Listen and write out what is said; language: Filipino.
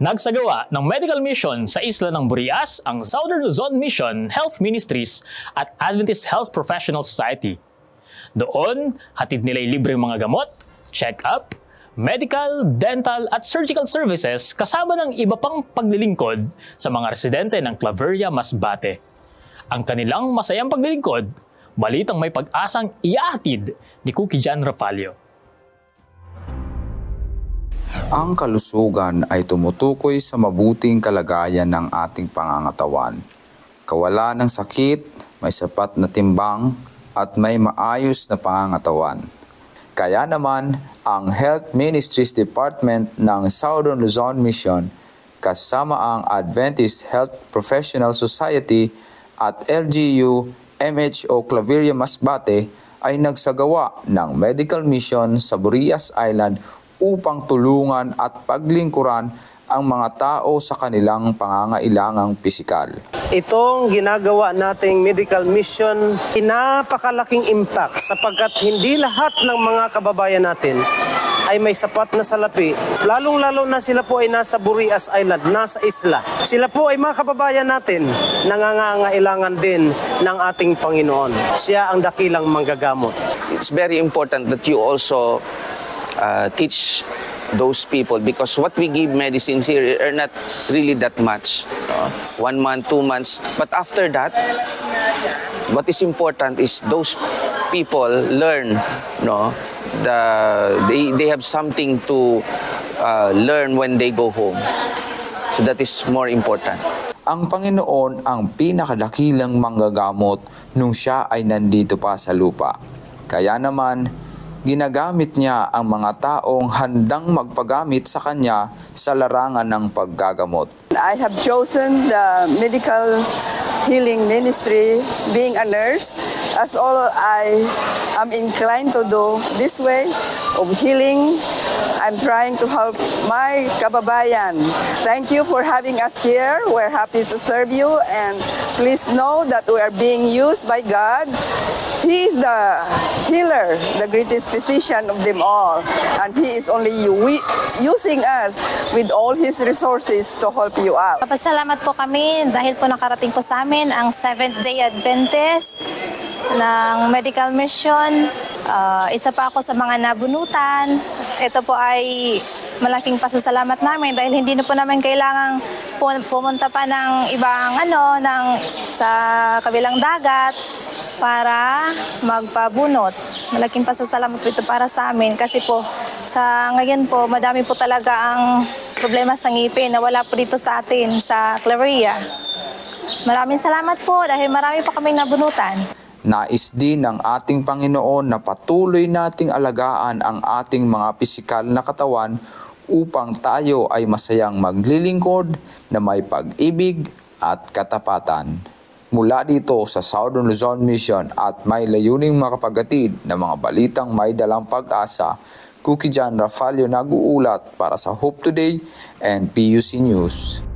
Nagsagawa ng medical mission sa isla ng Burias ang Southern Luzon Mission Health Ministries at Adventist Health Professional Society. Doon, hatid nila'y libreng mga gamot, check-up, medical, dental at surgical services kasama ng iba pang paglilingkod sa mga residente ng Claveria, Masbate. Ang kanilang masayang paglilingkod, balitang may pag-asang iahatid ni Cookie Jan Rafalio. Ang kalusugan ay tumutukoy sa mabuting kalagayan ng ating pangangatawan. Kawalan ng sakit, may sapat na timbang, at may maayos na pangangatawan. Kaya naman, ang Health Ministries Department ng Southern Luzon Mission kasama ang Adventist Health Professional Society at LGU MHO Claveria, Masbate ay nagsagawa ng medical mission sa Burias Island upang tulungan at paglingkuran ang mga tao sa kanilang pangangailangang pisikal. Itong ginagawa nating medical mission ay napakalaking impact sapagkat hindi lahat ng mga kababayan natin ay may sapat na salapi. Lalong-lalo na sila po ay nasa Burias Island, nasa isla. Sila po ay mga kababayan natin, nangangailangan din ng ating Panginoon. Siya ang dakilang manggagamot. It's very important that you also teach those people, because what we give medicines here are not really that much. 1 month, 2 months. But after that, what is important is those people learn. They have something to learn when they go home. So that is more important. Ang Panginoon ang pinakadakilang manggagamot nung siya ay nandito pa sa lupa. Kaya naman, ginagamit niya ang mga taong handang magpagamit sa kanya sa larangan ng paggagamot. I have chosen the medical healing ministry, being a nurse, as all I am inclined to do this way of healing. I'm trying to help my kababayan. Thank you for having us here. We're happy to serve you, and please know that we are being used by God. He is the healer, the greatest physician of them all, and He is only using us with all His resources to help you out. Papasalamat po kami dahil po nakarating po sa amin ang Seventh-day Adventist ng medical mission. Isa pa ako sa mga nabunutan. Ito po ay malaking pasasalamat namin dahil hindi na po namin kailangang pumunta pa ng ibang sa kabilang dagat para magpabunot. Malaking pasasalamat po ito para sa amin kasi po sa ngayon po madami po talaga ang problema sa ngipin na wala po dito sa atin sa Claveria. Maraming salamat po dahil marami pa kaming nabunutan. Nais din ng ating Panginoon na patuloy nating alagaan ang ating mga pisikal na katawan upang tayo ay masayang maglilingkod na may pag-ibig at katapatan. Mula dito sa Southern Luzon Mission at may layuning makapagatid ng mga balitang may dalang pag-asa, Cookie Jan Rafalio nag-uulat para sa Hope Today and PUC News.